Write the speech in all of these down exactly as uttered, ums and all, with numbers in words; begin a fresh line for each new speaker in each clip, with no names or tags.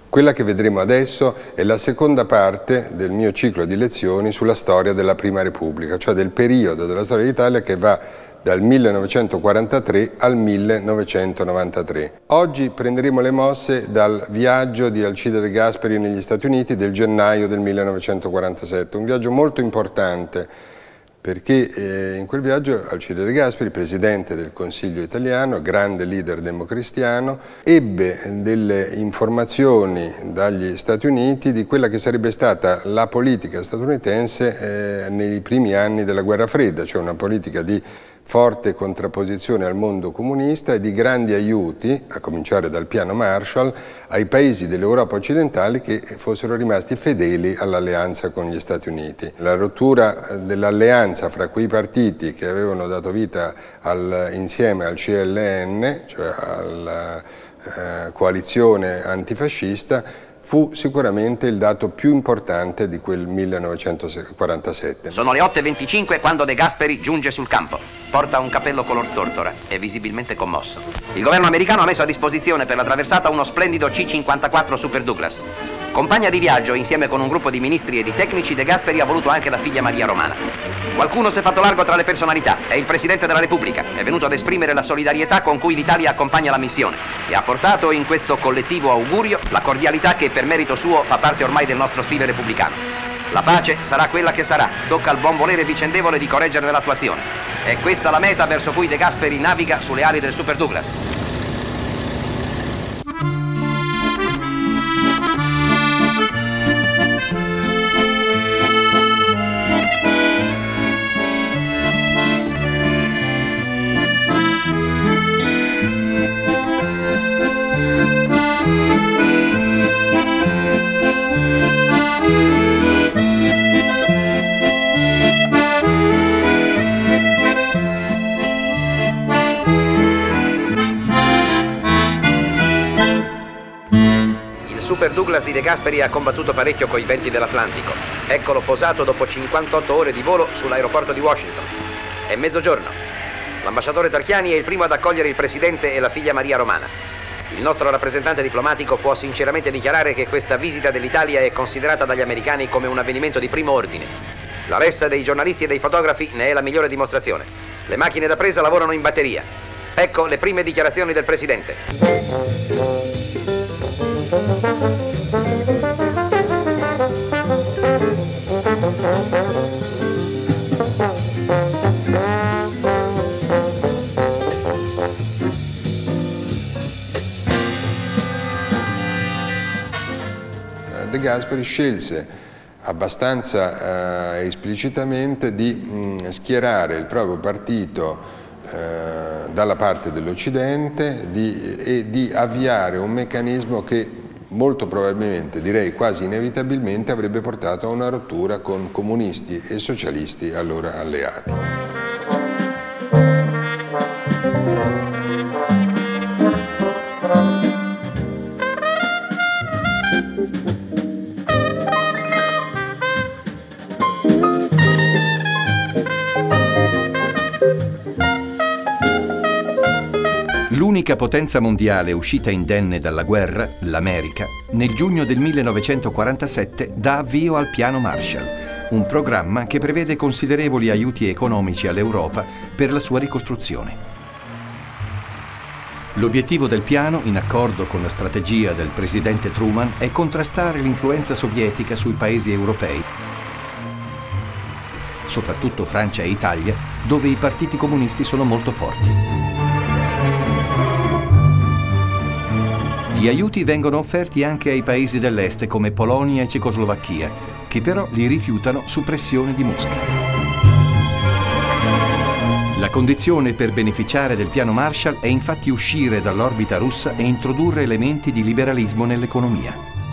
Quella che vedremo adesso è la seconda parte del mio ciclo di lezioni sulla storia della Prima Repubblica, cioè del periodo della storia d'Italia che va dal millenovecentoquarantatré al millenovecentonovantatré. Oggi prenderemo le mosse dal viaggio di Alcide De Gasperi negli Stati Uniti del gennaio del millenovecentoquarantasette, un viaggio molto importante perché eh, in quel viaggio Alcide De Gasperi, presidente del Consiglio italiano, grande leader democristiano, ebbe delle informazioni dagli Stati Uniti di quella che sarebbe stata la politica statunitense eh, nei primi anni della Guerra Fredda, cioè una politica di forte contrapposizione al mondo comunista e di grandi aiuti, a cominciare dal piano Marshall, ai paesi dell'Europa occidentale che fossero rimasti fedeli all'alleanza con gli Stati Uniti. La rottura dell'alleanza fra quei partiti che avevano dato vita al, insieme al C L N, cioè alla eh, coalizione antifascista, fu sicuramente il dato più importante di quel millenovecentoquarantasette.
Sono le otto e venticinque quando De Gasperi giunge sul campo. Porta un cappello color tortora, è visibilmente commosso. Il governo americano ha messo a disposizione per la traversata uno splendido C cinquantaquattro Super Douglas. Compagna di viaggio, insieme con un gruppo di ministri e di tecnici, De Gasperi ha voluto anche la figlia Maria Romana. Qualcuno si è fatto largo tra le personalità, è il Presidente della Repubblica, è venuto ad esprimere la solidarietà con cui l'Italia accompagna la missione e ha portato in questo collettivo augurio la cordialità che per merito suo fa parte ormai del nostro stile repubblicano. La pace sarà quella che sarà, tocca al buon volere vicendevole di correggerne l'attuazione. È questa la meta verso cui De Gasperi naviga sulle ali del Super Douglas. Super Douglas di De Gasperi ha combattuto parecchio coi venti dell'Atlantico. Eccolo posato dopo cinquantotto ore di volo sull'aeroporto di Washington. È mezzogiorno. L'ambasciatore Tarchiani è il primo ad accogliere il presidente e la figlia Maria Romana. Il nostro rappresentante diplomatico può sinceramente dichiarare che questa visita dell'Italia è considerata dagli americani come un avvenimento di primo ordine. La ressa dei giornalisti e dei fotografi ne è la migliore dimostrazione. Le macchine da presa lavorano in batteria. Ecco le prime dichiarazioni del presidente.
De Gasperi scelse abbastanza eh, esplicitamente di mh, schierare il proprio partito eh, dalla parte dell'Occidente e di avviare un meccanismo che molto probabilmente, direi quasi inevitabilmente, avrebbe portato a una rottura con comunisti e socialisti allora alleati.
L'unica potenza mondiale uscita indenne dalla guerra, l'America, nel giugno del millenovecentoquarantasette dà avvio al Piano Marshall, un programma che prevede considerevoli aiuti economici all'Europa per la sua ricostruzione. L'obiettivo del piano, in accordo con la strategia del presidente Truman, è contrastare l'influenza sovietica sui paesi europei, soprattutto Francia e Italia, dove i partiti comunisti sono molto forti. Gli aiuti vengono offerti anche ai paesi dell'est come Polonia e Cecoslovacchia, che però li rifiutano su pressione di Mosca. La condizione per beneficiare del piano Marshall è infatti uscire dall'orbita russa e introdurre elementi di liberalismo nell'economia.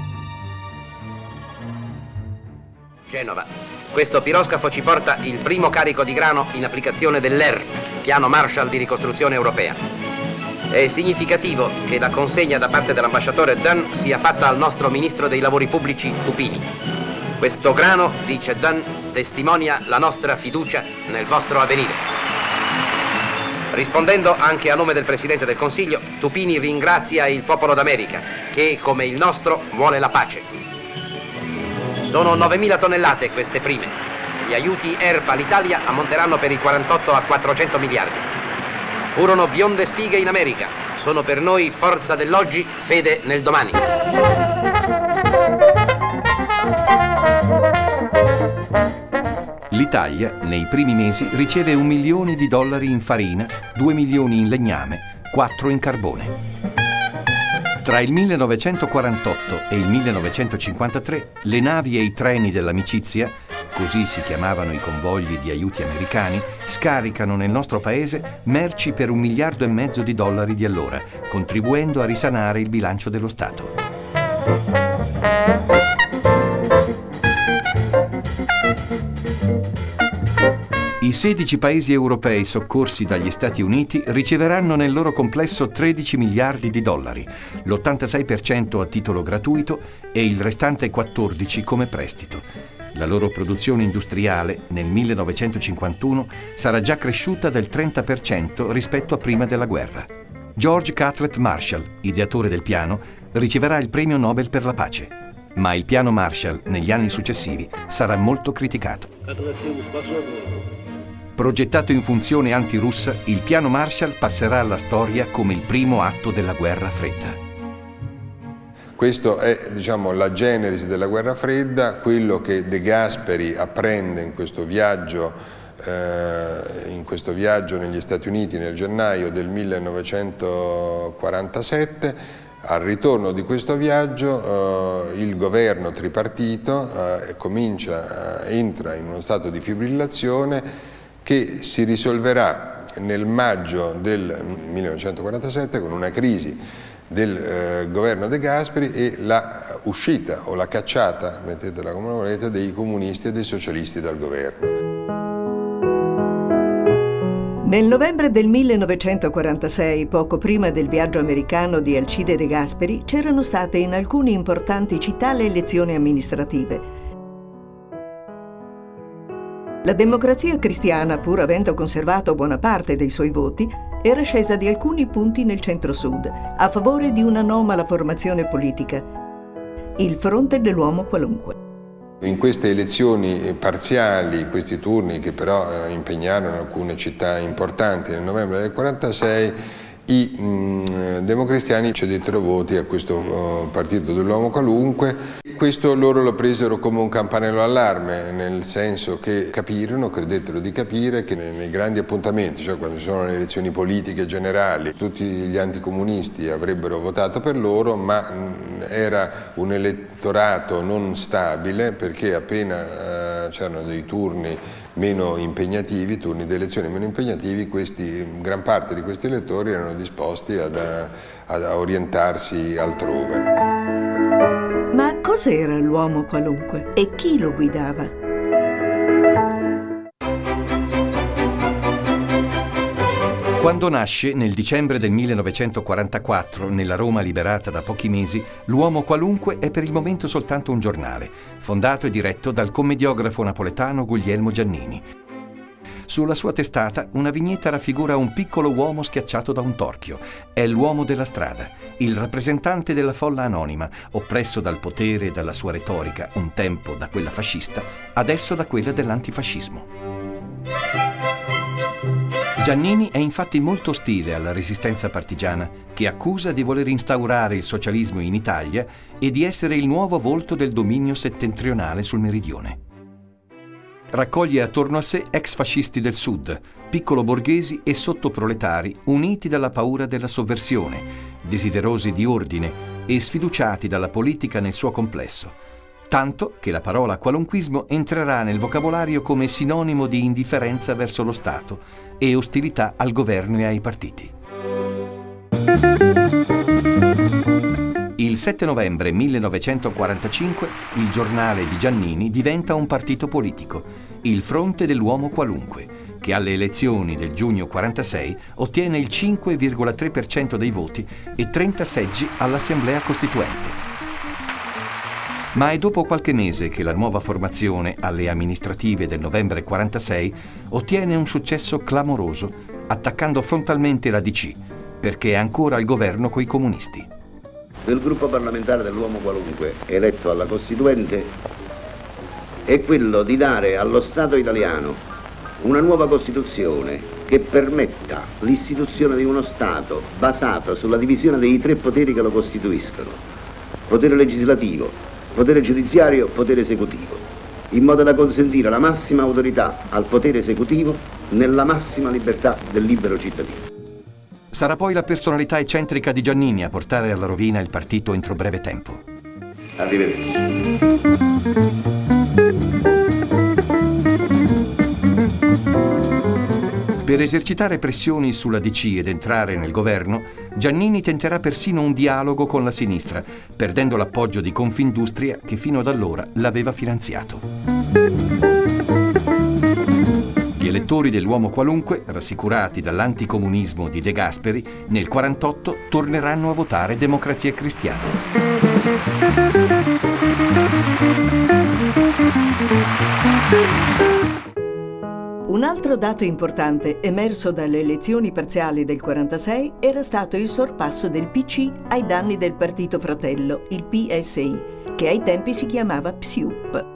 Genova. Questo piroscafo ci porta il primo carico di grano in applicazione dell'E R P, Piano Marshall di ricostruzione europea. È significativo che la consegna da parte dell'ambasciatore Dunn sia fatta al nostro ministro dei lavori pubblici Tupini. Questo grano, dice Dunn, testimonia la nostra fiducia nel vostro avvenire. Rispondendo anche a nome del Presidente del Consiglio, Tupini ringrazia il popolo d'America che, come il nostro, vuole la pace. Sono novemila tonnellate queste prime. Gli aiuti E R P all'Italia ammonteranno per i quarantotto a quattrocento miliardi. Furono bionde spighe in America. Sono per noi forza dell'oggi, fede nel domani.
L'Italia, nei primi mesi, riceve un milione di dollari in farina, due milioni in legname, quattro in carbone. Tra il millenovecentoquarantotto e il millenovecentocinquantatré, le navi e i treni dell'amicizia, così si chiamavano i convogli di aiuti americani, scaricano nel nostro paese merci per un miliardo e mezzo di dollari di allora, contribuendo a risanare il bilancio dello Stato. I sedici paesi europei soccorsi dagli Stati Uniti riceveranno nel loro complesso tredici miliardi di dollari, l'ottantasei per cento a titolo gratuito e il restante quattordici come prestito. La loro produzione industriale nel millenovecentocinquantuno sarà già cresciuta del trenta per cento rispetto a prima della guerra. George Catlett Marshall, ideatore del piano, riceverà il premio Nobel per la pace. Ma il piano Marshall negli anni successivi sarà molto criticato. Progettato in funzione antirussa, il piano Marshall passerà alla storia come il primo atto della guerra fredda.
Questo è, diciamo, la genesi della guerra fredda, quello che De Gasperi apprende in questo viaggio, eh, in questo viaggio negli Stati Uniti nel gennaio del millenovecentoquarantasette. Al ritorno di questo viaggio eh, il governo tripartito eh, comincia, eh, entra in uno stato di fibrillazione che si risolverà nel maggio del millenovecentoquarantasette con una crisi del eh, governo De Gasperi e la uscita o la cacciata, mettetela come volete, dei comunisti e dei socialisti dal governo.
Nel novembre del millenovecentoquarantasei, poco prima del viaggio americano di Alcide De Gasperi, c'erano state in alcune importanti città le elezioni amministrative. La Democrazia Cristiana, pur avendo conservato buona parte dei suoi voti, era scesa di alcuni punti nel centro-sud, a favore di un'anomala formazione politica, il Fronte dell'Uomo Qualunque.
In queste elezioni parziali, questi turni che però eh, impegnarono alcune città importanti nel novembre del quarantasei, i mh, democristiani cedettero voti a questo uh, partito dell'uomo qualunque. Questo loro lo presero come un campanello allarme, nel senso che capirono, credettero di capire che nei, nei grandi appuntamenti, cioè quando ci sono le elezioni politiche generali, tutti gli anticomunisti avrebbero votato per loro, ma mh, era un elettorato non stabile, perché appena uh, c'erano dei turni meno impegnativi, turni di elezione meno impegnativi, questi, gran parte di questi elettori erano disposti ad, ad orientarsi altrove.
Ma cos'era l'uomo qualunque e chi lo guidava?
Quando nasce, nel dicembre del millenovecentoquarantaquattro, nella Roma liberata da pochi mesi, l'Uomo Qualunque è per il momento soltanto un giornale, fondato e diretto dal commediografo napoletano Guglielmo Giannini. Sulla sua testata una vignetta raffigura un piccolo uomo schiacciato da un torchio. È l'uomo della strada, il rappresentante della folla anonima, oppresso dal potere e dalla sua retorica, un tempo da quella fascista, adesso da quella dell'antifascismo. Giannini è infatti molto ostile alla resistenza partigiana, che accusa di voler instaurare il socialismo in Italia e di essere il nuovo volto del dominio settentrionale sul meridione. Raccoglie attorno a sé ex fascisti del Sud, piccolo borghesi e sottoproletari uniti dalla paura della sovversione, desiderosi di ordine e sfiduciati dalla politica nel suo complesso. Tanto che la parola qualunquismo entrerà nel vocabolario come sinonimo di indifferenza verso lo Stato e ostilità al governo e ai partiti. Il sette novembre millenovecentoquarantacinque il giornale di Giannini diventa un partito politico, il Fronte dell'Uomo Qualunque, che alle elezioni del giugno quarantasei ottiene il cinque virgola tre per cento dei voti e trenta seggi all'Assemblea Costituente. Ma è dopo qualche mese che la nuova formazione, alle amministrative del novembre quarantasei, ottiene un successo clamoroso attaccando frontalmente la D C, perché è ancora al governo coi comunisti.
Il gruppo parlamentare dell'Uomo Qualunque, eletto alla Costituente, è quello di dare allo Stato italiano una nuova Costituzione che permetta l'istituzione di uno Stato basato sulla divisione dei tre poteri che lo costituiscono: potere legislativo, potere giudiziario, potere esecutivo, in modo da consentire la massima autorità al potere esecutivo nella massima libertà del libero cittadino.
Sarà poi la personalità eccentrica di Giannini a portare alla rovina il partito entro breve tempo.
Arrivederci.
Per esercitare pressioni sulla D C ed entrare nel governo, Giannini tenterà persino un dialogo con la sinistra, perdendo l'appoggio di Confindustria che fino ad allora l'aveva finanziato. Gli elettori dell'Uomo Qualunque, rassicurati dall'anticomunismo di De Gasperi, nel quarantotto torneranno a votare Democrazia Cristiana.
Un altro dato importante emerso dalle elezioni parziali del quarantasei era stato il sorpasso del P C ai danni del partito fratello, il P S I, che ai tempi si chiamava P S I U P.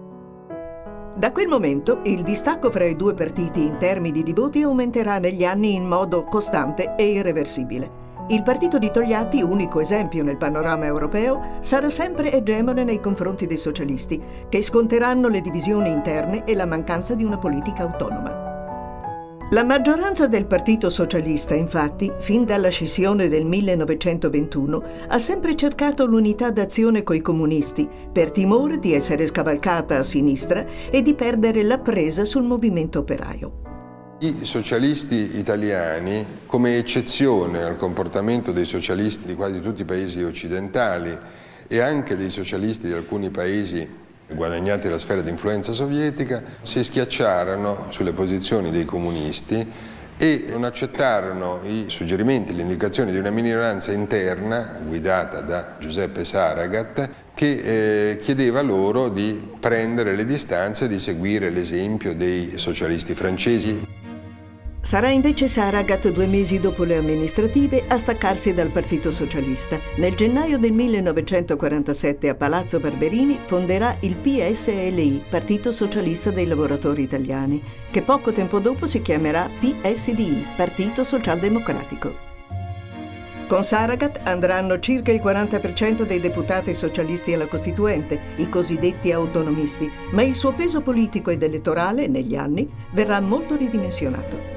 Da quel momento il distacco fra i due partiti in termini di voti aumenterà negli anni in modo costante e irreversibile. Il partito di Togliatti, unico esempio nel panorama europeo, sarà sempre egemone nei confronti dei socialisti, che sconteranno le divisioni interne e la mancanza di una politica autonoma. La maggioranza del Partito Socialista, infatti, fin dalla scissione del millenovecentoventuno, ha sempre cercato l'unità d'azione coi comunisti, per timore di essere scavalcata a sinistra e di perdere la presa sul movimento operaio.
I socialisti italiani, come eccezione al comportamento dei socialisti di quasi tutti i paesi occidentali e anche dei socialisti di alcuni paesi guadagnati la sfera di influenza sovietica, si schiacciarono sulle posizioni dei comunisti e non accettarono i suggerimenti, le indicazioni di una minoranza interna guidata da Giuseppe Saragat, che eh, chiedeva loro di prendere le distanze e di seguire l'esempio dei socialisti francesi.
Sarà invece Saragat, due mesi dopo le amministrative, a staccarsi dal Partito Socialista. Nel gennaio del millenovecentoquarantasette a Palazzo Barberini fonderà il P S L I, Partito Socialista dei Lavoratori Italiani, che poco tempo dopo si chiamerà P S D I, Partito Socialdemocratico. Con Saragat andranno circa il quaranta per cento dei deputati socialisti alla Costituente, i cosiddetti autonomisti, ma il suo peso politico ed elettorale, negli anni, verrà molto ridimensionato.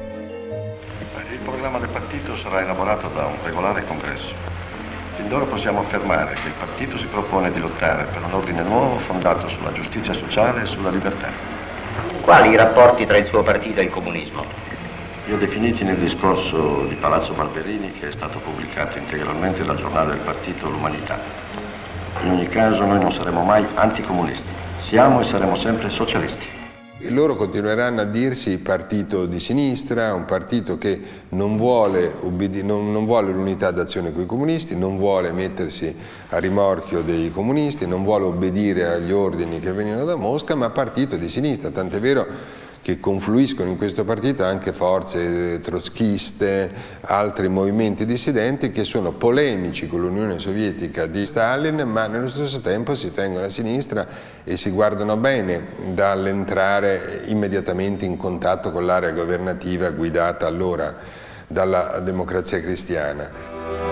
Il programma del partito sarà elaborato da un regolare congresso. Fin d'ora possiamo affermare che il partito si propone di lottare per un ordine nuovo fondato sulla giustizia sociale e sulla libertà.
Quali i rapporti tra il suo partito e il comunismo?
Li ho definiti nel discorso di Palazzo Barberini, che è stato pubblicato integralmente dal giornale del partito L'Umanità. In ogni caso noi non saremo mai anticomunisti, siamo e saremo sempre socialisti.
E loro continueranno a dirsi partito di sinistra, un partito che non vuole, non, non vuole l'unità d'azione con i comunisti, non vuole mettersi a rimorchio dei comunisti, non vuole obbedire agli ordini che vengono da Mosca, ma partito di sinistra, tant'è vero che confluiscono in questo partito anche forze trotskiste, altri movimenti dissidenti che sono polemici con l'Unione Sovietica di Stalin, ma nello stesso tempo si tengono a sinistra e si guardano bene dall'entrare immediatamente in contatto con l'area governativa guidata allora dalla Democrazia Cristiana.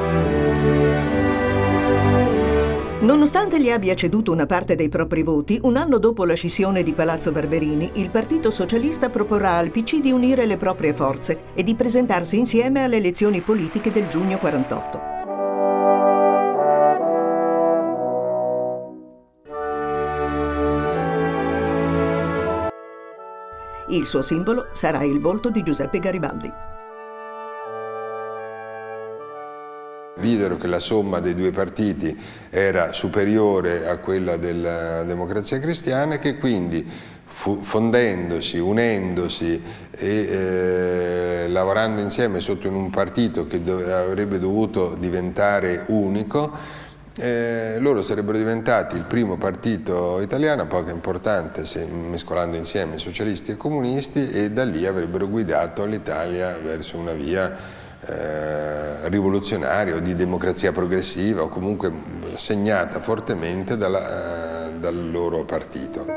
Nonostante gli abbia ceduto una parte dei propri voti, un anno dopo la scissione di Palazzo Barberini, il Partito Socialista proporrà al P C di unire le proprie forze e di presentarsi insieme alle elezioni politiche del giugno quarantotto. Il suo simbolo sarà il volto di Giuseppe Garibaldi.
Videro che la somma dei due partiti era superiore a quella della Democrazia Cristiana e che quindi fondendosi, unendosi e eh, lavorando insieme sotto in un partito che do avrebbe dovuto diventare unico, Eh, loro sarebbero diventati il primo partito italiano, poco importante, se, mescolando insieme socialisti e comunisti, e da lì avrebbero guidato l'Italia verso una via eh, rivoluzionaria o di democrazia progressiva, o comunque segnata fortemente dalla, eh, dal loro partito.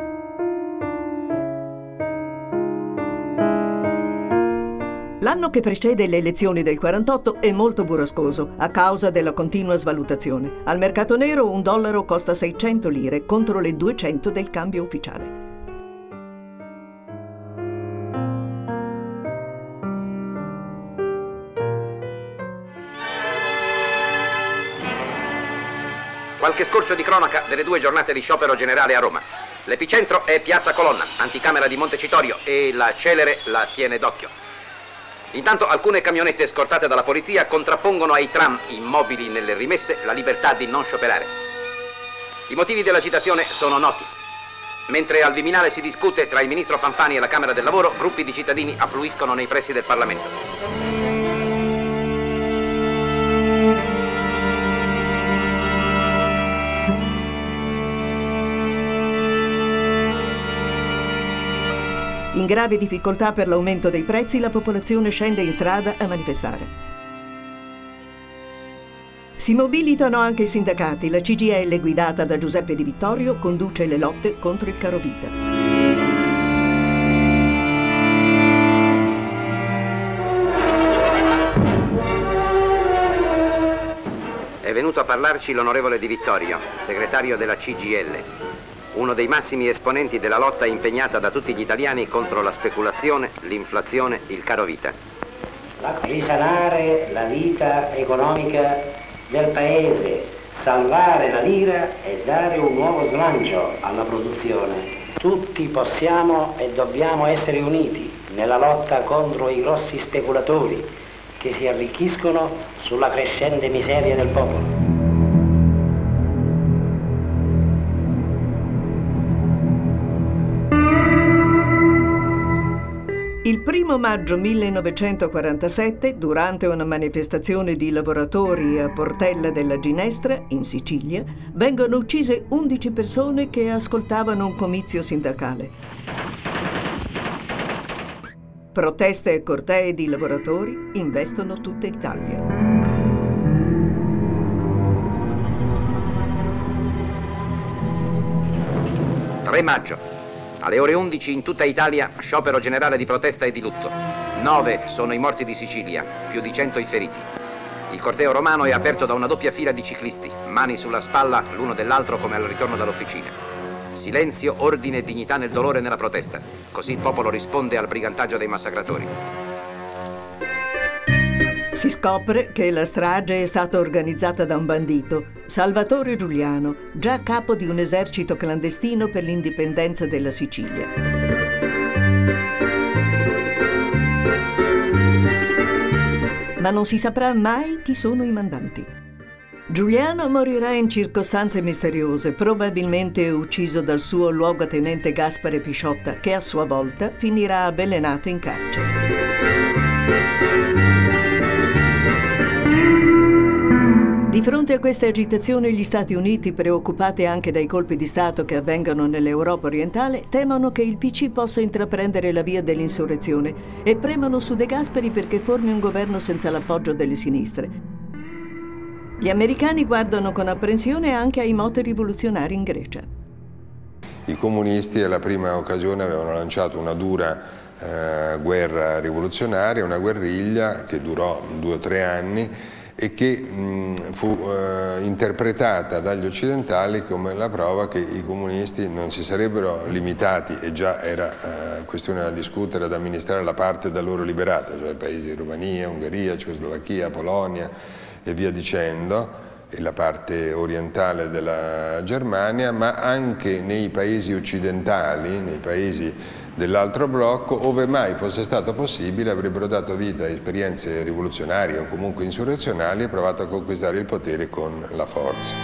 L'anno che precede le elezioni del quarantotto è molto burrascoso a causa della continua svalutazione. Al mercato nero un dollaro costa seicento lire contro le duecento del cambio ufficiale.
Qualche scorcio di cronaca delle due giornate di sciopero generale a Roma. L'epicentro è Piazza Colonna, anticamera di Montecitorio, e la celere la tiene d'occhio. Intanto alcune camionette scortate dalla polizia contrappongono ai tram immobili nelle rimesse la libertà di non scioperare. I motivi dell'agitazione sono noti. Mentre al Viminale si discute tra il ministro Fanfani e la Camera del Lavoro, gruppi di cittadini affluiscono nei pressi del Parlamento.
In grave difficoltà per l'aumento dei prezzi, la popolazione scende in strada a manifestare. Si mobilitano anche i sindacati. La C G I L, guidata da Giuseppe Di Vittorio, conduce le lotte contro il carovita.
È venuto a parlarci l'onorevole Di Vittorio, segretario della C G I L. Uno dei massimi esponenti della lotta impegnata da tutti gli italiani contro la speculazione, l'inflazione, il carovita.
Risanare la vita economica del paese, salvare la lira e dare un nuovo slancio alla produzione. Tutti possiamo e dobbiamo essere uniti nella lotta contro i grossi speculatori che si arricchiscono sulla crescente miseria del popolo.
Il primo maggio millenovecentoquarantasette, durante una manifestazione di lavoratori a Portella della Ginestra, in Sicilia, vengono uccise undici persone che ascoltavano un comizio sindacale. Proteste e cortei di lavoratori investono tutta Italia.
tre maggio. Alle ore undici in tutta Italia sciopero generale di protesta e di lutto. Nove sono i morti di Sicilia, più di cento i feriti. Il corteo romano è aperto da una doppia fila di ciclisti, mani sulla spalla l'uno dell'altro come al ritorno dall'officina. Silenzio, ordine e dignità nel dolore e nella protesta. Così il popolo risponde al brigantaggio dei massacratori.
Si scopre che la strage è stata organizzata da un bandito, Salvatore Giuliano, già capo di un esercito clandestino per l'indipendenza della Sicilia. Ma non si saprà mai chi sono i mandanti. Giuliano morirà in circostanze misteriose, probabilmente ucciso dal suo luogotenente Gaspare Pisciotta, che a sua volta finirà avvelenato in carcere. Di fronte a queste agitazioni, gli Stati Uniti, preoccupati anche dai colpi di Stato che avvengono nell'Europa orientale, temono che il P C possa intraprendere la via dell'insurrezione e premono su De Gasperi perché formi un governo senza l'appoggio delle sinistre. Gli americani guardano con apprensione anche ai moti rivoluzionari in Grecia.
I comunisti alla prima occasione avevano lanciato una dura eh, guerra rivoluzionaria, una guerriglia che durò due o tre anni, e che mh, fu eh, interpretata dagli occidentali come la prova che i comunisti non si sarebbero limitati, e già era eh, questione da discutere, ad amministrare la parte da loro liberata, cioè i paesi di Romania, Ungheria, Cecoslovacchia, Polonia e via dicendo, e la parte orientale della Germania, ma anche nei paesi occidentali, nei paesi dell'altro blocco, ove mai fosse stato possibile, avrebbero dato vita a esperienze rivoluzionarie o comunque insurrezionali e provato a conquistare il potere con la forza.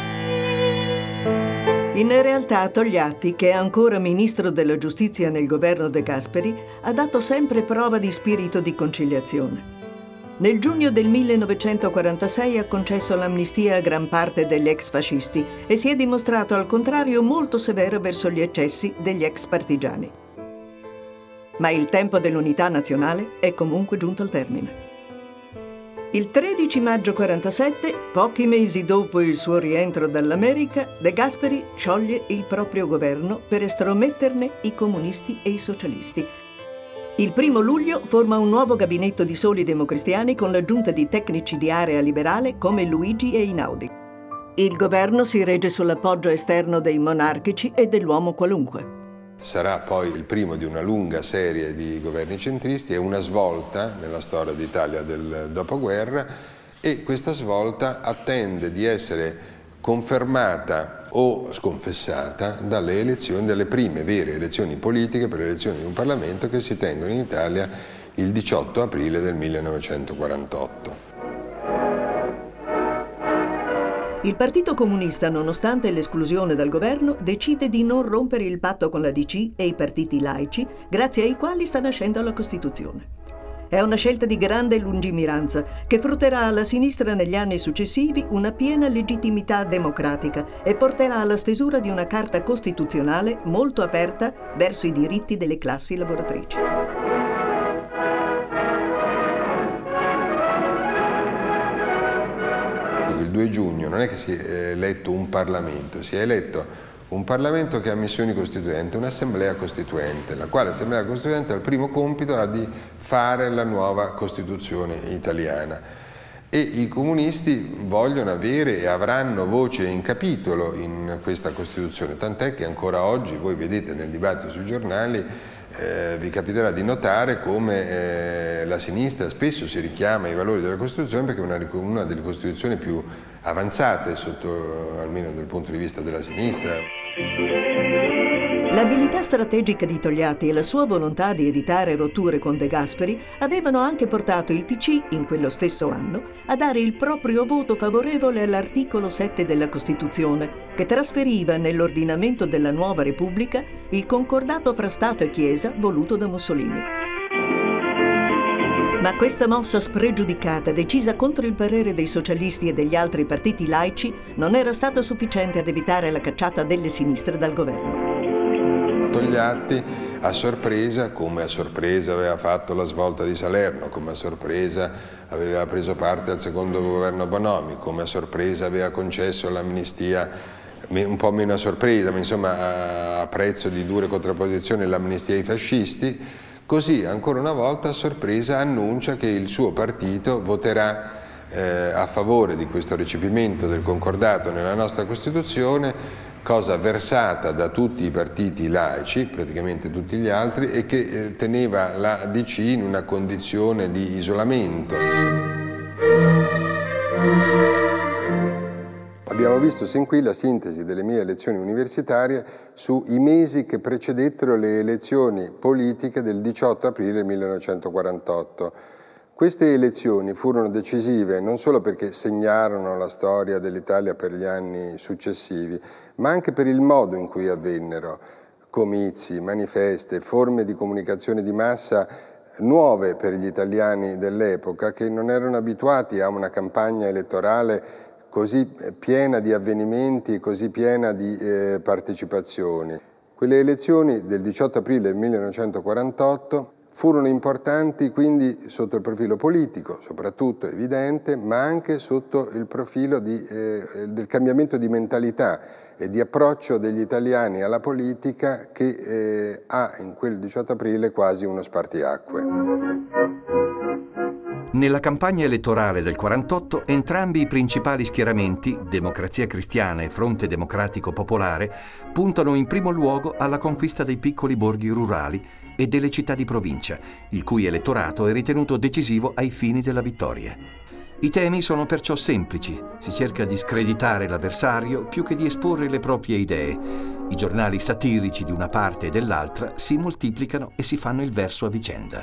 In realtà Togliatti, che è ancora ministro della giustizia nel governo De Gasperi, ha dato sempre prova di spirito di conciliazione. Nel giugno del millenovecentoquarantasei ha concesso l'amnistia a gran parte degli ex fascisti e si è dimostrato al contrario molto severo verso gli eccessi degli ex partigiani. Ma il tempo dell'unità nazionale è comunque giunto al termine. Il tredici maggio quarantasette, pochi mesi dopo il suo rientro dall'America, De Gasperi scioglie il proprio governo per estrometterne i comunisti e i socialisti. Il primo luglio forma un nuovo gabinetto di soli democristiani con l'aggiunta di tecnici di area liberale come Luigi Einaudi. Il governo si regge sull'appoggio esterno dei monarchici e dell'uomo qualunque.
Sarà poi il primo di una lunga serie di governi centristi e una svolta nella storia d'Italia del dopoguerra, e questa svolta attende di essere confermata o sconfessata dalle elezioni, dalle prime vere elezioni politiche per le elezioni di un Parlamento che si tengono in Italia il diciotto aprile del millenovecentoquarantotto.
Il Partito Comunista, nonostante l'esclusione dal governo, decide di non rompere il patto con la D C e i partiti laici, grazie ai quali sta nascendo la Costituzione. È una scelta di grande lungimiranza che frutterà alla sinistra negli anni successivi una piena legittimità democratica e porterà alla stesura di una Carta Costituzionale molto aperta verso i diritti delle classi lavoratrici.
Il due giugno non è che si è eletto un Parlamento, si è eletto un Parlamento che ha missioni costituenti, un'assemblea costituente, la quale assemblea costituente ha il primo compito ha di fare la nuova Costituzione italiana. E i comunisti vogliono avere e avranno voce in capitolo in questa Costituzione, tant'è che ancora oggi voi vedete nel dibattito sui giornali, eh, vi capiterà di notare come eh, la sinistra spesso si richiama ai valori della Costituzione perché è una, una delle Costituzioni più avanzate, sotto, almeno dal punto di vista della sinistra.
L'abilità strategica di Togliatti e la sua volontà di evitare rotture con De Gasperi avevano anche portato il P C, in quello stesso anno, a dare il proprio voto favorevole all'articolo sette della Costituzione, che trasferiva nell'ordinamento della nuova Repubblica il concordato fra Stato e Chiesa voluto da Mussolini. Ma questa mossa spregiudicata, decisa contro il parere dei socialisti e degli altri partiti laici, non era stata sufficiente ad evitare la cacciata delle sinistre dal governo.
Togliatti a sorpresa, come a sorpresa aveva fatto la svolta di Salerno, come a sorpresa aveva preso parte al secondo governo Bonomi, come a sorpresa aveva concesso l'amnistia, un po' meno a sorpresa, ma insomma a prezzo di dure contrapposizioni, l'amnistia ai fascisti, così ancora una volta a sorpresa annuncia che il suo partito voterà eh, a favore di questo recepimento del concordato nella nostra Costituzione, cosa versata da tutti i partiti laici, praticamente tutti gli altri, e che eh, teneva la D C in una condizione di isolamento. Abbiamo visto sin qui la sintesi delle mie lezioni universitarie sui mesi che precedettero le elezioni politiche del diciotto aprile millenovecentoquarantotto. Queste elezioni furono decisive non solo perché segnarono la storia dell'Italia per gli anni successivi, ma anche per il modo in cui avvennero. Comizi, manifeste, forme di comunicazione di massa nuove per gli italiani dell'epoca che non erano abituati a una campagna elettorale così piena di avvenimenti, così piena di eh, partecipazioni. Quelle elezioni del diciotto aprile millenovecentoquarantotto furono importanti quindi sotto il profilo politico, soprattutto evidente, ma anche sotto il profilo di, eh, del cambiamento di mentalità e di approccio degli italiani alla politica che eh, ha in quel diciotto aprile quasi uno spartiacque.
Nella campagna elettorale del quarantotto entrambi i principali schieramenti, Democrazia Cristiana e Fronte Democratico Popolare, puntano in primo luogo alla conquista dei piccoli borghi rurali e delle città di provincia, il cui elettorato è ritenuto decisivo ai fini della vittoria. I temi sono perciò semplici, si cerca di screditare l'avversario più che di esporre le proprie idee. I giornali satirici di una parte e dell'altra si moltiplicano e si fanno il verso a vicenda.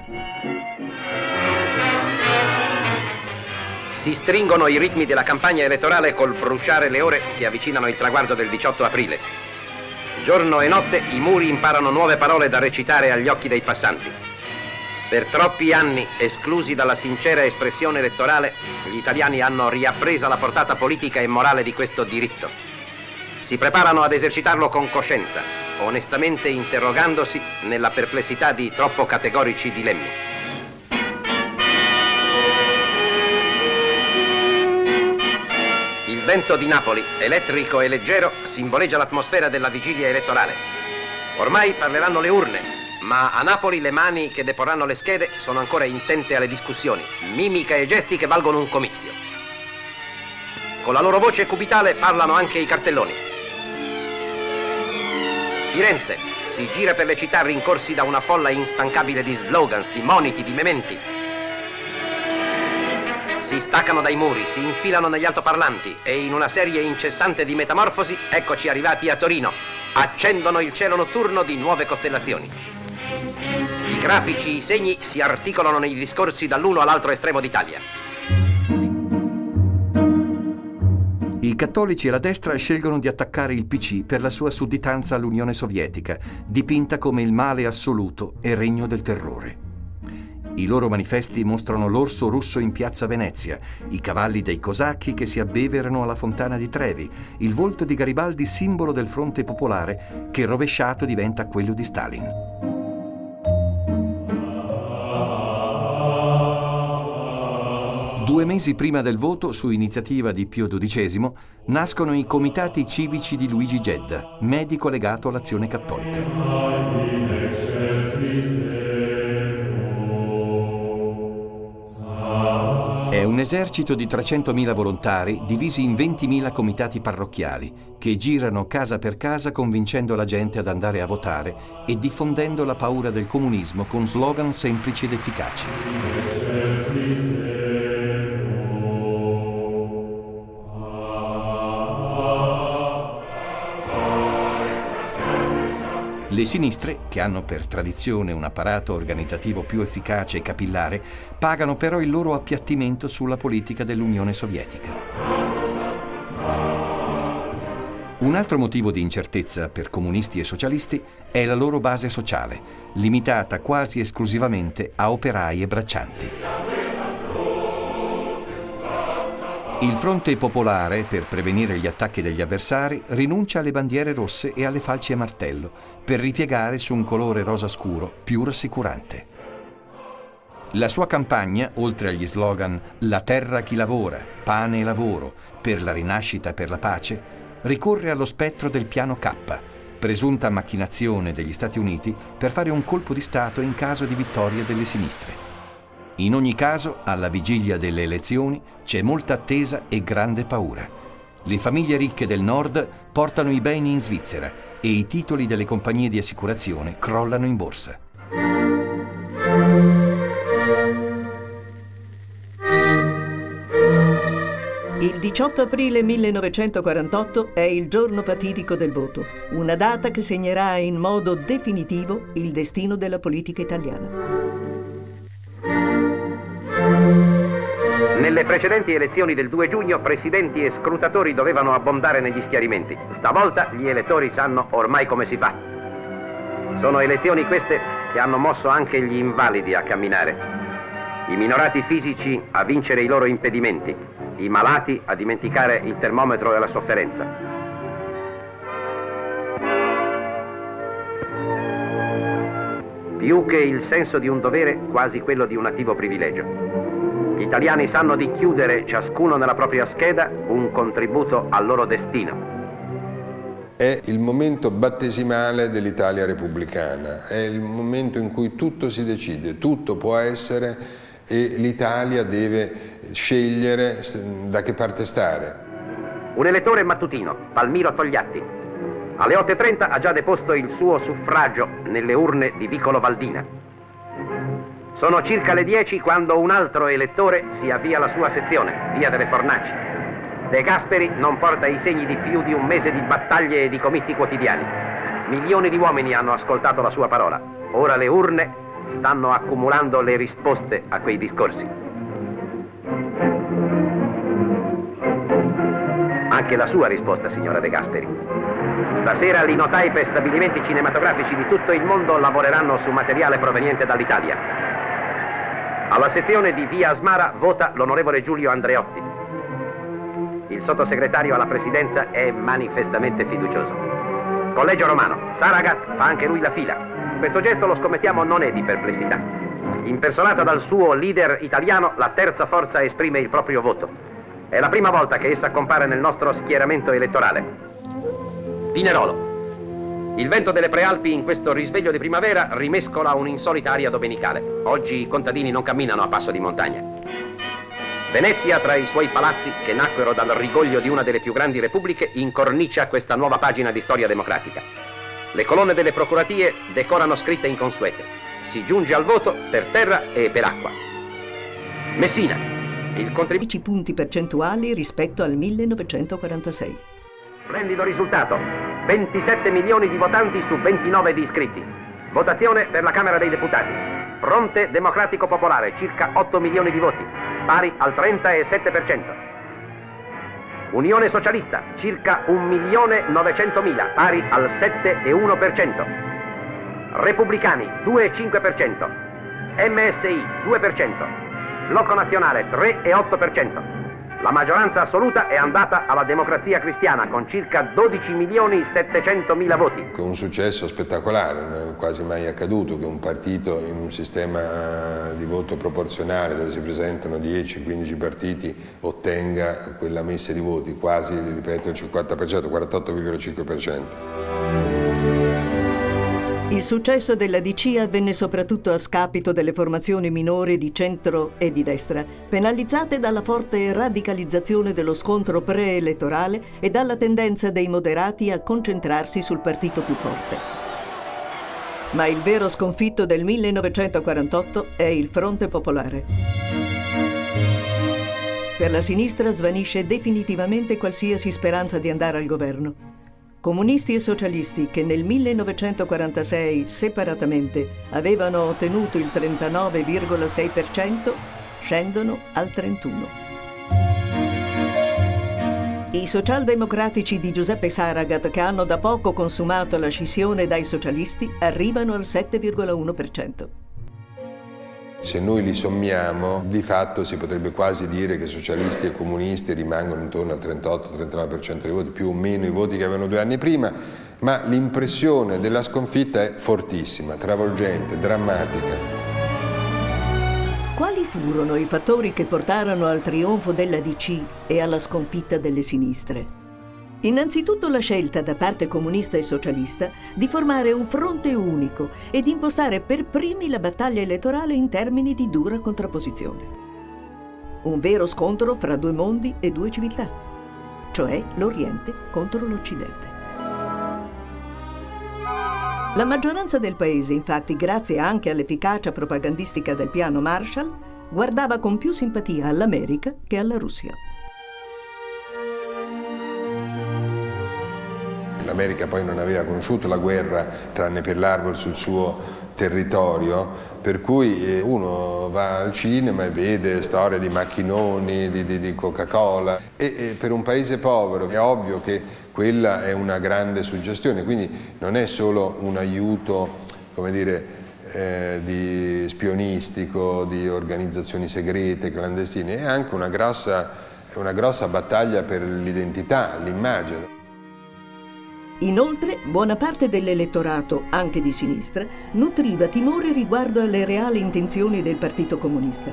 Si stringono i ritmi della campagna elettorale col bruciare le ore che avvicinano il traguardo del diciotto aprile. Giorno e notte i muri imparano nuove parole da recitare agli occhi dei passanti. Per troppi anni, esclusi dalla sincera espressione elettorale, gli italiani hanno riappresa la portata politica e morale di questo diritto. Si preparano ad esercitarlo con coscienza, onestamente interrogandosi nella perplessità di troppo categorici dilemmi. Il vento di Napoli, elettrico e leggero, simboleggia l'atmosfera della vigilia elettorale. Ormai parleranno le urne, ma a Napoli le mani che deporranno le schede sono ancora intente alle discussioni, mimica e gesti che valgono un comizio. Con la loro voce cubitale parlano anche i cartelloni. Firenze si gira per le città rincorsi da una folla instancabile di slogans, di moniti, di mementi. Si staccano dai muri, si infilano negli altoparlanti e in una serie incessante di metamorfosi eccoci arrivati a Torino. Accendono il cielo notturno di nuove costellazioni. I grafici, i segni si articolano nei discorsi dall'uno all'altro estremo d'Italia.
I cattolici e la destra scelgono di attaccare il P C per la sua sudditanza all'Unione Sovietica, dipinta come il male assoluto e regno del terrore. I loro manifesti mostrano l'orso russo in piazza Venezia, i cavalli dei cosacchi che si abbeverano alla fontana di Trevi, il volto di Garibaldi simbolo del fronte popolare che rovesciato diventa quello di Stalin. Due mesi prima del voto, su iniziativa di Pio dodicesimo, nascono i Comitati Civici di Luigi Gedda, medico legato all'Azione Cattolica. È un esercito di trecentomila volontari divisi in ventimila comitati parrocchiali che girano casa per casa convincendo la gente ad andare a votare e diffondendo la paura del comunismo con slogan semplici ed efficaci. Le sinistre, che hanno per tradizione un apparato organizzativo più efficace e capillare, pagano però il loro appiattimento sulla politica dell'Unione Sovietica. Un altro motivo di incertezza per comunisti e socialisti è la loro base sociale, limitata quasi esclusivamente a operai e braccianti. Il Fronte Popolare, per prevenire gli attacchi degli avversari, rinuncia alle bandiere rosse e alle falci a martello, per ripiegare su un colore rosa scuro più rassicurante. La sua campagna, oltre agli slogan «La terra chi lavora», «Pane e lavoro», «Per la rinascita e per la pace», ricorre allo spettro del piano K, presunta macchinazione degli Stati Uniti per fare un colpo di Stato in caso di vittoria delle sinistre. In ogni caso, alla vigilia delle elezioni, c'è molta attesa e grande paura. Le famiglie ricche del nord portano i beni in Svizzera e i titoli delle compagnie di assicurazione crollano in borsa.
Il diciotto aprile millenovecentoquarantotto è il giorno fatidico del voto, una data che segnerà in modo definitivo il destino della politica italiana.
Nelle precedenti elezioni del due giugno, presidenti e scrutatori dovevano abbondare negli schieramenti. Stavolta gli elettori sanno ormai come si fa. Sono elezioni queste che hanno mosso anche gli invalidi a camminare, i minorati fisici a vincere i loro impedimenti, i malati a dimenticare il termometro e la sofferenza. Più che il senso di un dovere, quasi quello di un attivo privilegio. Gli italiani sanno di chiudere, ciascuno nella propria scheda, un contributo al loro destino.
È il momento battesimale dell'Italia repubblicana, è il momento in cui tutto si decide, tutto può essere e l'Italia deve scegliere da che parte stare.
Un elettore mattutino, Palmiro Togliatti, alle otto e trenta ha già deposto il suo suffragio nelle urne di Vicolo Valdina. Sono circa le dieci quando un altro elettore si avvia alla sua sezione, via delle Fornaci. De Gasperi non porta i segni di più di un mese di battaglie e di comizi quotidiani. Milioni di uomini hanno ascoltato la sua parola. Ora le urne stanno accumulando le risposte a quei discorsi. Anche la sua risposta, signora De Gasperi. Stasera linotype e stabilimenti cinematografici di tutto il mondo lavoreranno su materiale proveniente dall'Italia. Alla sezione di via Asmara vota l'onorevole Giulio Andreotti. Il sottosegretario alla presidenza è manifestamente fiducioso. Collegio Romano, Saragat fa anche lui la fila. Questo gesto, lo scommettiamo, non è di perplessità. Impersonata dal suo leader italiano, la terza forza esprime il proprio voto. È la prima volta che essa compare nel nostro schieramento elettorale. Pinerolo. Il vento delle Prealpi in questo risveglio di primavera rimescola un'insolita aria domenicale. Oggi i contadini non camminano a passo di montagna. Venezia, tra i suoi palazzi che nacquero dal rigoglio di una delle più grandi repubbliche, incornicia questa nuova pagina di storia democratica. Le colonne delle procuratie decorano scritte inconsuete. Si giunge al voto per terra e per acqua. Messina. Il contributo...
dieci punti percentuali rispetto al millenovecentoquarantasei.
Splendido risultato. ventisette milioni di votanti su ventinove di iscritti. Votazione per la Camera dei Deputati. Fronte Democratico Popolare, circa otto milioni di voti, pari al trenta e sette per cento. Unione Socialista, circa un milione novecentomila, pari al sette e uno per cento. Repubblicani, due e cinque per cento. M S I, due per cento. Blocco Nazionale, tre e otto per cento. La maggioranza assoluta è andata alla Democrazia Cristiana con circa dodici milioni settecentomila voti.
Con un successo spettacolare, non è quasi mai accaduto che un partito in un sistema di voto proporzionale dove si presentano dieci quindici partiti ottenga quella messe di voti, quasi, ripeto, il cinquanta per cento, quarantotto virgola cinque per cento.
Il successo della D C avvenne soprattutto a scapito delle formazioni minori di centro e di destra, penalizzate dalla forte radicalizzazione dello scontro preelettorale e dalla tendenza dei moderati a concentrarsi sul partito più forte. Ma il vero sconfitto del millenovecentoquarantotto è il Fronte Popolare. Per la sinistra svanisce definitivamente qualsiasi speranza di andare al governo. Comunisti e socialisti, che nel millenovecentoquarantasei separatamente avevano ottenuto il trentanove virgola sei per cento, scendono al trentuno per cento. I socialdemocratici di Giuseppe Saragat, che hanno da poco consumato la scissione dai socialisti, arrivano al sette virgola uno per cento.
Se noi li sommiamo, di fatto si potrebbe quasi dire che socialisti e comunisti rimangono intorno al trentotto trentanove per cento dei voti, più o meno i voti che avevano due anni prima, ma l'impressione della sconfitta è fortissima, travolgente, drammatica.
Quali furono i fattori che portarono al trionfo della D C e alla sconfitta delle sinistre? Innanzitutto la scelta da parte comunista e socialista di formare un fronte unico e di impostare per primi la battaglia elettorale in termini di dura contrapposizione. Un vero scontro fra due mondi e due civiltà, cioè l'Oriente contro l'Occidente. La maggioranza del paese, infatti, grazie anche all'efficacia propagandistica del piano Marshall, guardava con più simpatia all'America che alla Russia.
L'America poi non aveva conosciuto la guerra tranne per l'Arbor sul suo territorio, per cui uno va al cinema e vede storie di macchinoni, di, di, di Coca-Cola e, e per un paese povero è ovvio che quella è una grande suggestione, quindi non è solo un aiuto, come dire, eh, di spionistico, di organizzazioni segrete, clandestine, è anche una grossa, una grossa battaglia per l'identità, l'immagine.
Inoltre, buona parte dell'elettorato, anche di sinistra, nutriva timore riguardo alle reali intenzioni del Partito Comunista.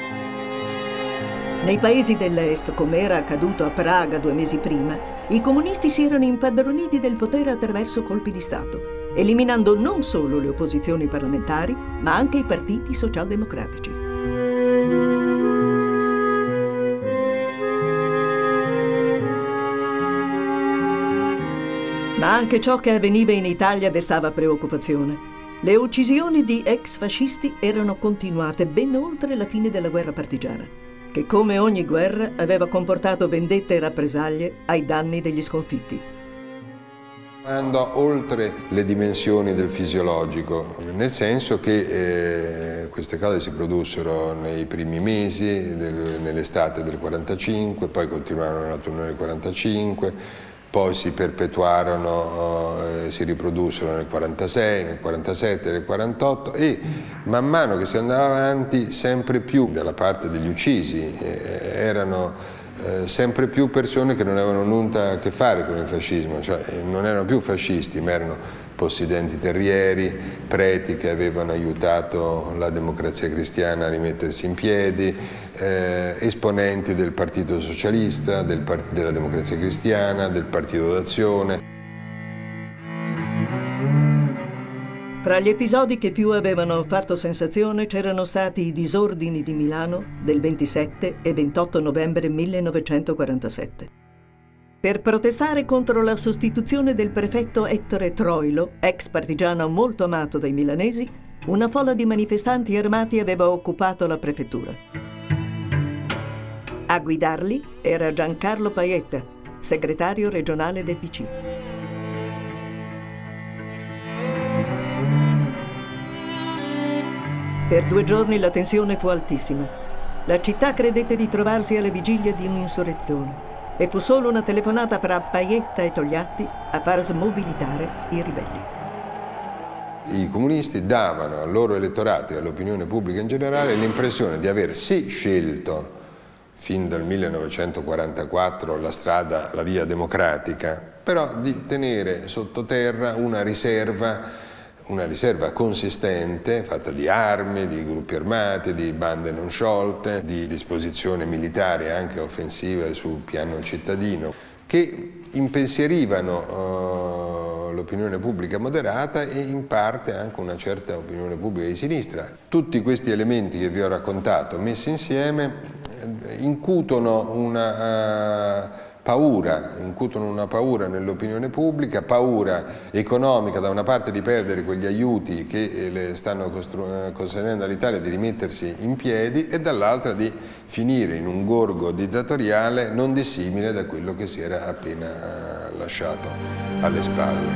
Nei paesi dell'Est, come era accaduto a Praga due mesi prima, i comunisti si erano impadroniti del potere attraverso colpi di Stato, eliminando non solo le opposizioni parlamentari, ma anche i partiti socialdemocratici. Ma anche ciò che avveniva in Italia destava preoccupazione. Le uccisioni di ex fascisti erano continuate ben oltre la fine della guerra partigiana, che come ogni guerra aveva comportato vendette e rappresaglie ai danni degli sconfitti.
Andò oltre le dimensioni del fisiologico, nel senso che eh, queste cose si produssero nei primi mesi, nell'estate del quarantacinque, poi continuarono nell'autunno del quarantacinque, poi si perpetuarono, eh, si riprodussero nel quarantasei, nel quarantasette, nel quarantotto e man mano che si andava avanti sempre più dalla parte degli uccisi eh, erano Eh, sempre più persone che non avevano nulla a che fare con il fascismo, cioè eh, non erano più fascisti ma erano possidenti terrieri, preti che avevano aiutato la Democrazia Cristiana a rimettersi in piedi, eh, esponenti del Partito Socialista, del part- della Democrazia Cristiana, del Partito d'Azione.
Tra gli episodi che più avevano fatto sensazione c'erano stati i disordini di Milano del ventisette e ventotto novembre millenovecentoquarantasette. Per protestare contro la sostituzione del prefetto Ettore Troilo, ex partigiano molto amato dai milanesi, una folla di manifestanti armati aveva occupato la prefettura. A guidarli era Giancarlo Paietta, segretario regionale del P C. Per due giorni la tensione fu altissima. La città credette di trovarsi alla vigilia di un'insurrezione e fu solo una telefonata fra Paietta e Togliatti a far smobilitare i ribelli.
I comunisti davano al loro elettorato e all'opinione pubblica in generale l'impressione di aver sì scelto fin dal millenovecentoquarantaquattro la strada, la via democratica, però di tenere sottoterra una riserva una riserva consistente, fatta di armi, di gruppi armati, di bande non sciolte, di disposizioni militari anche offensive sul piano cittadino, che impensierivano uh, l'opinione pubblica moderata e in parte anche una certa opinione pubblica di sinistra. Tutti questi elementi che vi ho raccontato messi insieme incutono una... Uh, paura, incutono una paura nell'opinione pubblica, paura economica da una parte di perdere quegli aiuti che le stanno concedendo all'Italia di rimettersi in piedi e dall'altra di finire in un gorgo dittatoriale non dissimile da quello che si era appena lasciato alle spalle.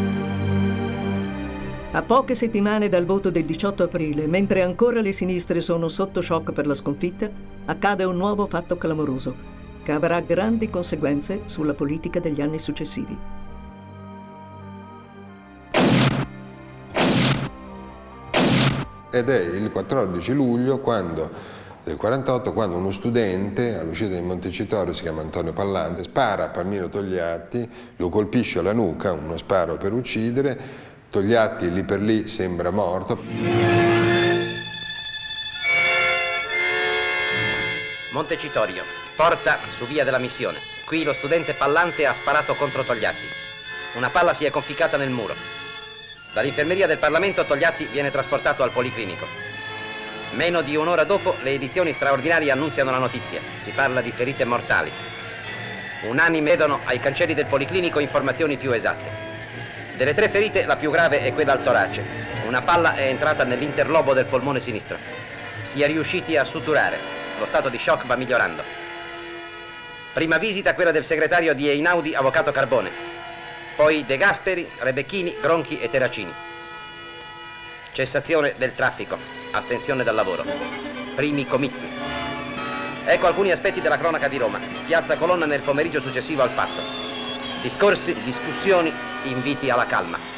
A poche settimane dal voto del diciotto aprile, mentre ancora le sinistre sono sotto shock per la sconfitta, accade un nuovo fatto clamoroso che avrà grandi conseguenze sulla politica degli anni successivi.
Ed è il quattordici luglio quando, del quarantotto, quando uno studente all'uscita di Montecitorio, si chiama Antonio Pallante, spara a Palmiro Togliatti, lo colpisce alla nuca, uno sparo per uccidere, Togliatti lì per lì sembra morto.
Montecitorio, porta su via della Missione. Qui lo studente Pallante ha sparato contro Togliatti. Una palla si è conficcata nel muro. Dall'infermeria del Parlamento Togliatti viene trasportato al Policlinico. Meno di un'ora dopo le edizioni straordinarie annunziano la notizia. Si parla di ferite mortali. Unanime vedono ai cancelli del Policlinico informazioni più esatte. Delle tre ferite la più grave è quella al torace. Una palla è entrata nell'interlobo del polmone sinistro. Si è riusciti a suturare. Lo stato di shock va migliorando. Prima visita quella del segretario di Einaudi, avvocato Carbone. Poi De Gasperi, Rebecchini, Gronchi e Terracini. Cessazione del traffico, astensione dal lavoro. Primi comizi. Ecco alcuni aspetti della cronaca di Roma. Piazza Colonna nel pomeriggio successivo al fatto. Discorsi, discussioni, inviti alla calma.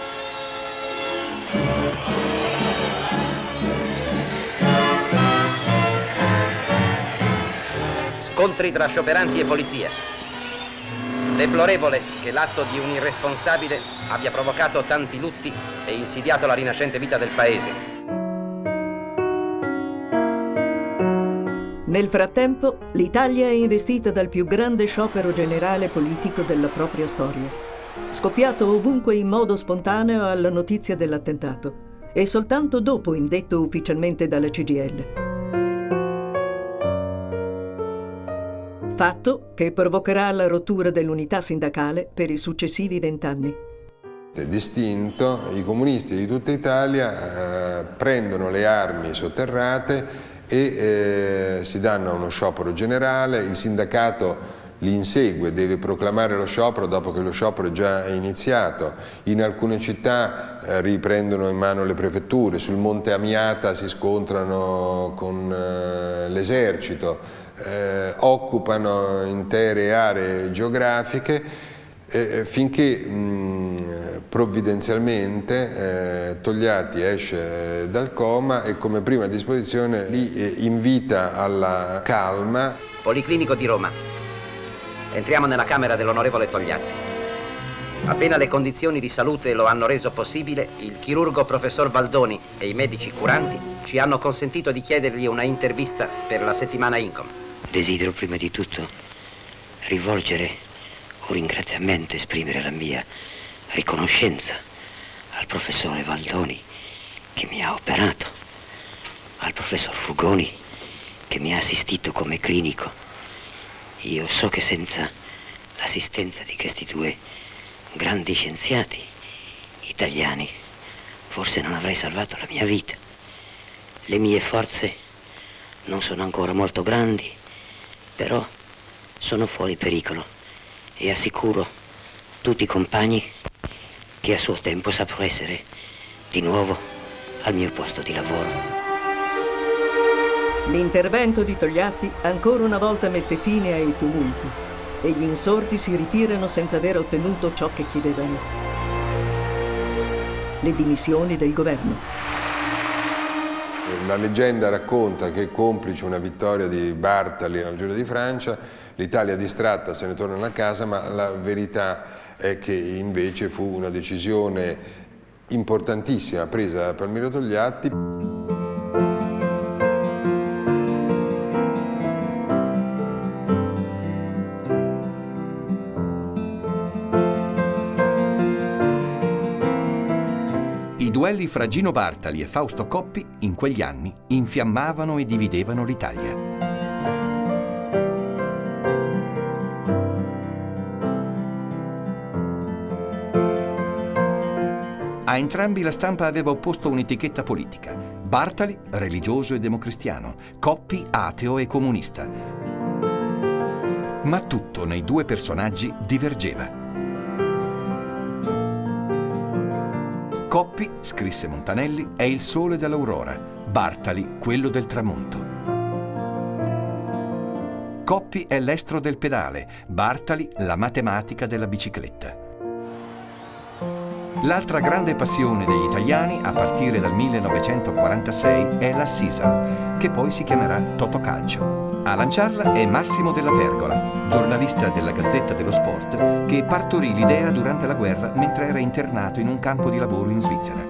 Scontri tra scioperanti e polizia. Deplorevole che l'atto di un irresponsabile abbia provocato tanti lutti e insidiato la rinascente vita del paese.
Nel frattempo, l'Italia è investita dal più grande sciopero generale politico della propria storia, scoppiato ovunque in modo spontaneo alla notizia dell'attentato e soltanto dopo indetto ufficialmente dalla C G I L. Fatto che provocherà la rottura dell'unità sindacale per i successivi vent'anni.
Distinto, i comunisti di tutta Italia eh, prendono le armi sotterrate e eh, si danno a uno sciopero generale, il sindacato li insegue, deve proclamare lo sciopero dopo che lo sciopero è già iniziato. In alcune città eh, riprendono in mano le prefetture, sul Monte Amiata si scontrano con eh, l'esercito, eh, occupano intere aree geografiche E finché mh, provvidenzialmente eh, Togliatti esce dal coma e come prima disposizione li eh, invita alla calma.
Policlinico di Roma. Entriamo nella camera dell'onorevole Togliatti. Appena le condizioni di salute lo hanno reso possibile, il chirurgo professor Baldoni e i medici curanti ci hanno consentito di chiedergli una intervista per la settimana Incom.
Desidero prima di tutto rivolgere un ringraziamento, esprimere la mia riconoscenza al professore Baldoni che mi ha operato, al professor Fugoni che mi ha assistito come clinico. Io so che senza l'assistenza di questi due grandi scienziati italiani forse non avrei salvato la mia vita. Le mie forze non sono ancora molto grandi, però sono fuori pericolo e assicuro tutti i compagni che a suo tempo saprò essere di nuovo al mio posto di lavoro.
L'intervento di Togliatti ancora una volta mette fine ai tumulti e gli insorti si ritirano senza aver ottenuto ciò che chiedevano: le dimissioni del governo.
La leggenda racconta che, complice una vittoria di Bartali al Giro di Francia, l'Italia distratta se ne torna a casa, ma la verità è che invece fu una decisione importantissima presa da Palmiro Togliatti.
I duelli fra Gino Bartali e Fausto Coppi in quegli anni infiammavano e dividevano l'Italia. A entrambi la stampa aveva opposto un'etichetta politica: Bartali religioso e democristiano, Coppi ateo e comunista. Ma tutto nei due personaggi divergeva. Coppi, scrisse Montanelli, è il sole dell'aurora, Bartali quello del tramonto. Coppi è l'estro del pedale, Bartali la matematica della bicicletta. L'altra grande passione degli italiani, a partire dal millenovecentoquarantasei, è la Sisal, che poi si chiamerà Totocalcio. A lanciarla è Massimo Della Pergola, giornalista della Gazzetta dello Sport, che partorì l'idea durante la guerra mentre era internato in un campo di lavoro in Svizzera.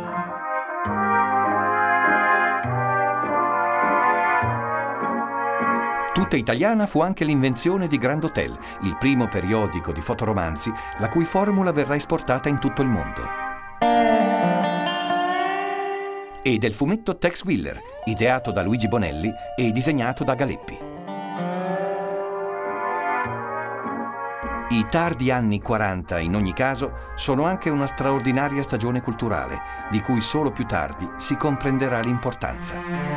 Tutta italiana fu anche l'invenzione di Grand Hotel, il primo periodico di fotoromanzi la cui formula verrà esportata in tutto il mondo. E del fumetto Tex Willer, ideato da Luigi Bonelli e disegnato da Galeppi. I tardi anni quaranta, in ogni caso, sono anche una straordinaria stagione culturale, di cui solo più tardi si comprenderà l'importanza.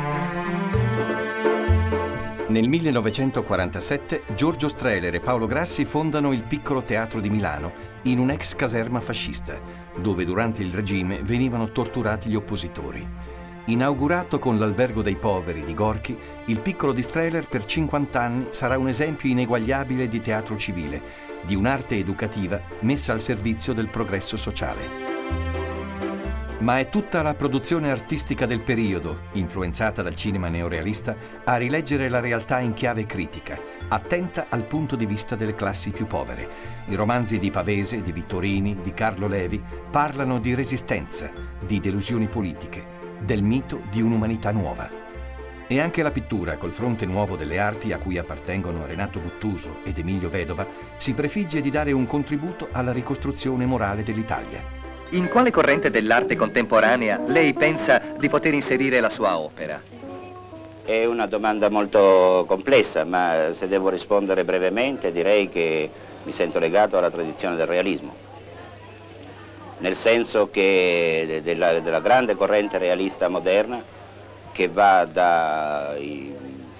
Nel millenovecentoquarantasette Giorgio Strehler e Paolo Grassi fondano il Piccolo Teatro di Milano in un'ex caserma fascista, dove durante il regime venivano torturati gli oppositori. Inaugurato con l'Albergo dei Poveri di Gorky, il Piccolo di Strehler per cinquanta anni sarà un esempio ineguagliabile di teatro civile, di un'arte educativa messa al servizio del progresso sociale. Ma è tutta la produzione artistica del periodo, influenzata dal cinema neorealista, a rileggere la realtà in chiave critica, attenta al punto di vista delle classi più povere. I romanzi di Pavese, di Vittorini, di Carlo Levi parlano di resistenza, di delusioni politiche, del mito di un'umanità nuova. E anche la pittura, col fronte nuovo delle arti a cui appartengono Renato Guttuso ed Emilio Vedova, si prefigge di dare un contributo alla ricostruzione morale dell'Italia.
In quale corrente dell'arte contemporanea lei pensa di poter inserire la sua opera?
È una domanda molto complessa, ma se devo rispondere brevemente direi che mi sento legato alla tradizione del realismo, nel senso che della, della grande corrente realista moderna che va da, i,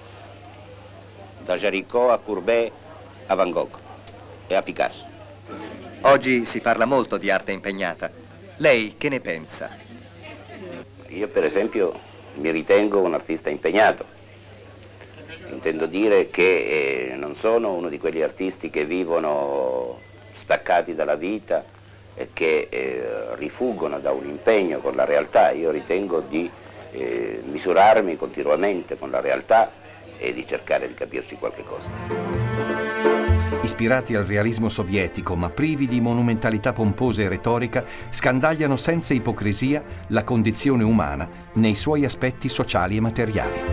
da Géricault a Courbet a Van Gogh e a Picasso.
Oggi si parla molto di arte impegnata. Lei che ne pensa?
Io per esempio mi ritengo un artista impegnato. Intendo dire che eh, non sono uno di quegli artisti che vivono staccati dalla vita e che eh, rifuggono da un impegno con la realtà. Io ritengo di eh, misurarmi continuamente con la realtà e di cercare di capirci qualche cosa.
Ispirati al realismo sovietico, ma privi di monumentalità pomposa e retorica, scandagliano senza ipocrisia la condizione umana nei suoi aspetti sociali e materiali.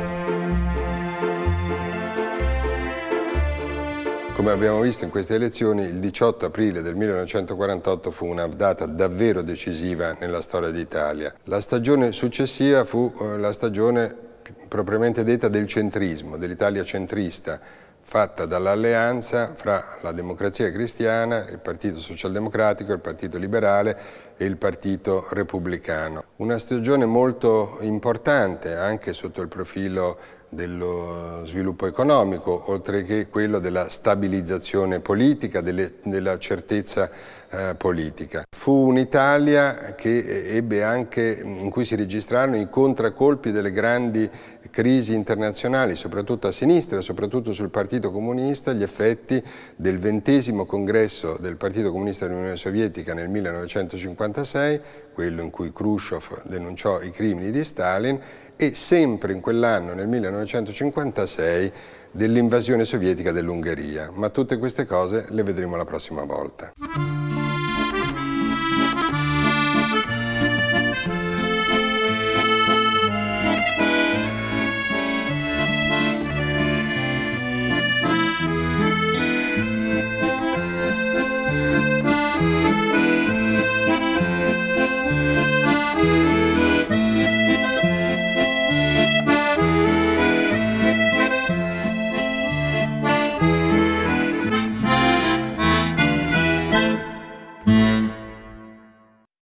Come abbiamo visto in queste elezioni, il diciotto aprile del millenovecentoquarantotto fu una data davvero decisiva nella storia d'Italia. La stagione successiva fu eh, la stagione propriamente detta del centrismo, dell'Italia centrista, fatta dall'alleanza fra la Democrazia Cristiana, il Partito Socialdemocratico, il Partito Liberale e il Partito Repubblicano. Una stagione molto importante anche sotto il profilo dello sviluppo economico, oltre che quello della stabilizzazione politica, delle, della certezza eh, politica. Fu un'Italia che ebbe anche, in cui si registrarono i contraccolpi delle grandi crisi internazionali, soprattutto a sinistra, soprattutto sul Partito Comunista, gli effetti del ventesimo congresso del Partito Comunista dell'Unione Sovietica nel millenovecentocinquantasei, quello in cui Khrushchev denunciò i crimini di Stalin, e sempre in quell'anno, nel millenovecentocinquantasei, dell'invasione sovietica dell'Ungheria. Ma tutte queste cose le vedremo la prossima volta.